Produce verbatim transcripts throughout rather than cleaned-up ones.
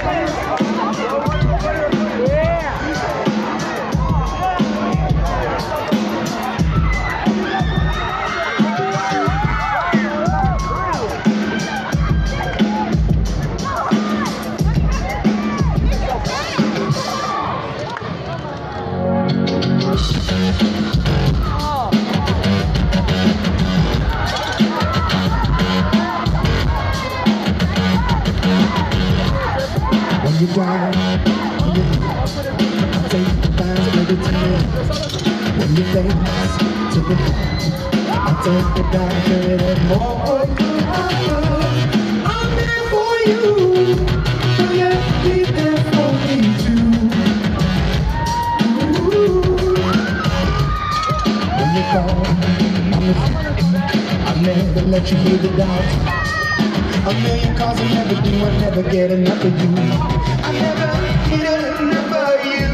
You drive, you I take the time to make it to me. When you dance to the I take the time to it and more. I'm there for you, so yeah, be there for me too. Ooh. When you call, I'll never let you hear the doubt. A million calls I never do, I never get enough of you. I never get enough of you.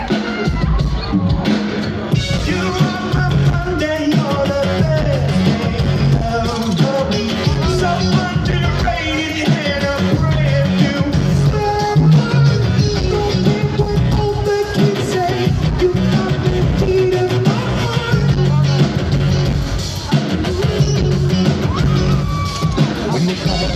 You are my Monday, you're the best of the week. So underrated and a brand new someone. Don't think what all the kids say. You got the beat of my heart. When you call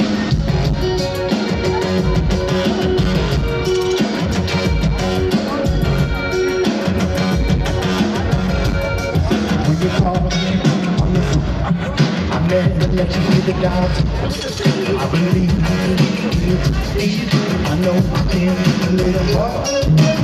I never let you hear the doubt. I believe you, I know I can a little more.